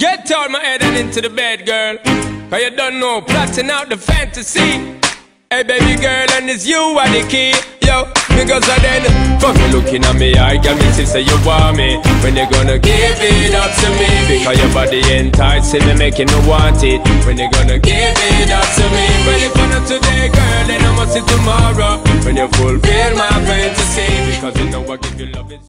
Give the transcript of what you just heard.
Get out my head and into the bed, girl. Cause you don't know, plotting out the fantasy. Hey baby girl, and it's you are the key. Yo, because I then fuck you looking at me, I got me to say you want me. When you gonna give it up to me? Because your body enticing me, making me want it. When you gonna give it up to me? Well, if not today, girl, then I must see tomorrow. When you fulfill my fantasy, because you know I give